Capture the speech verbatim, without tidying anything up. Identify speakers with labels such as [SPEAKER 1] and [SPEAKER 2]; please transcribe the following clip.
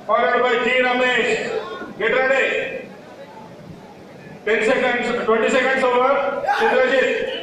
[SPEAKER 1] followed by T. Ramesh. Get ready. ten seconds, twenty seconds over. Indrajit.